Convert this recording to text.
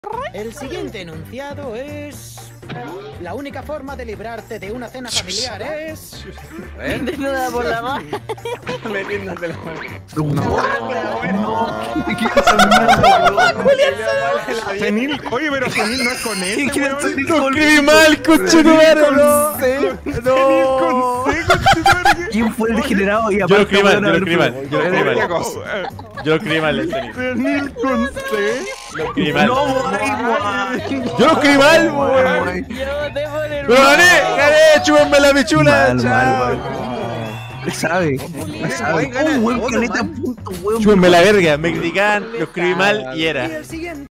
El siguiente enunciado es... La única forma de librarte de una cena familiar es... Desnuda por la mano. Metiéndote la mano. Senil, oye, pero Senil no es con él. Lo escribí mal, conchetumare. No. ¿Quién fue el degenerado? Y Yo lo escribí mal, aparte, yo lo escribí mal. Senil con C. Lo escribí mal. No, Yo lo escribí mal, weón. Yo voté por el. ¡Pero gané! ¡Chúpenme la pichula! Le sabe. Buen caleta, punto, weón. Chúpenme la verga, me criticaban, lo escribí mal y era. Y el siguiente...